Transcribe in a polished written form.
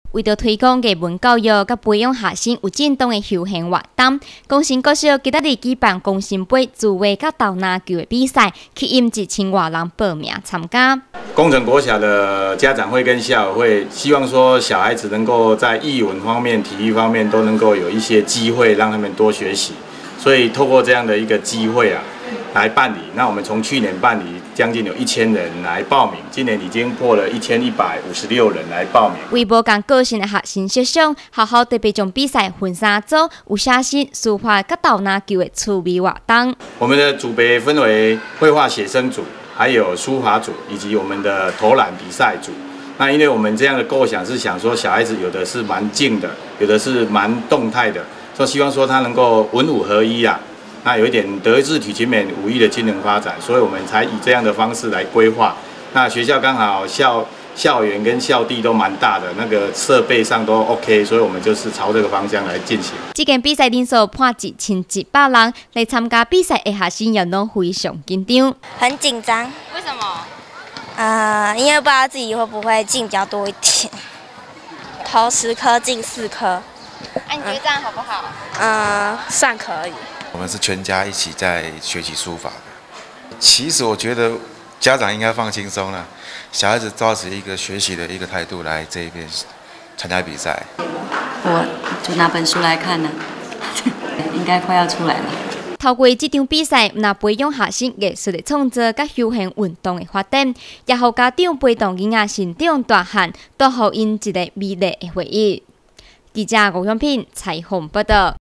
为着推广艺文教育，甲培养学生有正当的休闲活动，工程国小今仔日举办工程杯自画甲投篮球的比赛，吸引1000多人报名参加。 工程国小的家长会跟校友会希望说，小孩子能够在艺文方面、体育方面都能够有一些机会，让他们多学习。所以透过这样的一个机会来办理。那我们从去年办理，将近有1000人来报名，今年已经破了1156人来报名。 为无共个性的学生设想，学校特别将比赛分3组，有写生、书法、甲投篮球的趣味活动。 我们的组别分为绘画写生组，还有书法组，以及我们的投篮比赛组。那因为我们这样的构想是想说，小孩子有的是蛮静的，有的是蛮动态的，所以希望说他能够文武合一啊。那有一点德智体群美5艺的均衡发展，所以我们才以这样的方式来规划。那学校刚好校园跟校地都蛮大的，那个设备上都 OK， 所以我们就是朝这个方向来进行。 这件比赛人数破1100人，来参加比赛的学生也都非常紧张。 很紧张。 为什么？ 因为不知道自己会不会进比较多一点，投10颗进4颗。 你觉得这样好不好？ 算可以。 我们是全家一起在学习书法的。其实我觉得家长应该放轻松了，小孩子抱持一个学习的一个态度来这边参加比赛。 我就拿本书来看呢，应该快要出来了。 透过这场比赛，那培养学生艺术的创作甲休闲运动的发展，也让家长陪同囡仔成长大汉，都予因一个美丽的回忆。记者吴永平采访报道。